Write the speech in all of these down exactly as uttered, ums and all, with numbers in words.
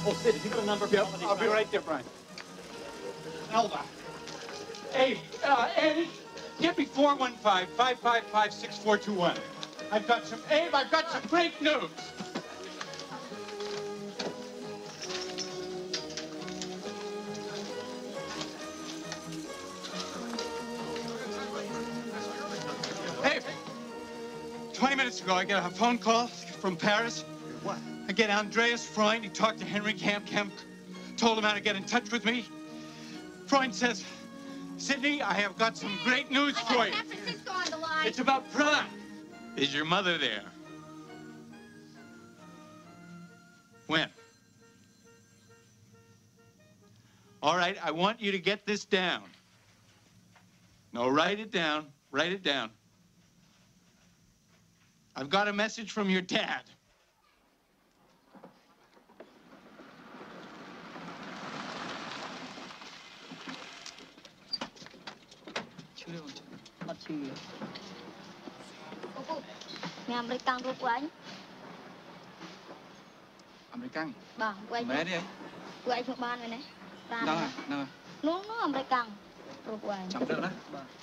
Oh, Sid, have you got a number for Yep, I'll be right there, Brian. Elba. Hey, uh, Eddie, get me four one five, five five five, six four two one. I've got some, Abe, I've got some great news. Hey, twenty minutes ago, I get a phone call from Paris. What? I get Andreas Freund. He talked to Henry Camp. Camp told him how to get in touch with me. Freund says, Sydney, I have got some great news I for got you. San Francisco on the line. It's about Prague. Is your mother there? When? All right, I want you to get this down. No, write it down. Write it down. I've got a message from your dad. Nghe American của anh. American. Bà, của anh. Mẹ đi anh. Của anh thuộc ban rồi này. Đâu à? Đâu à? Nó nó American. Của anh. Chậm được đó.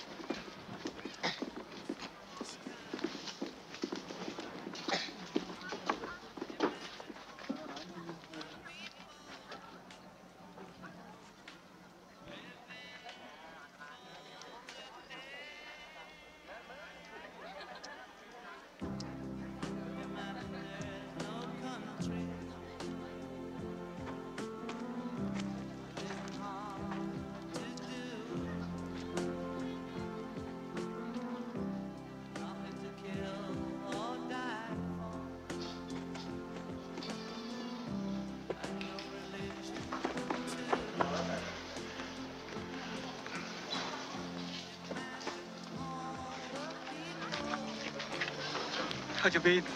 How'd you be?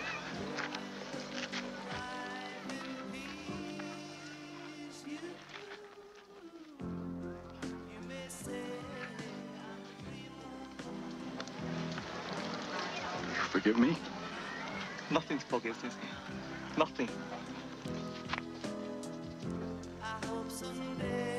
Forgive me? Nothing to forgive, Disney. Nothing. I hope someday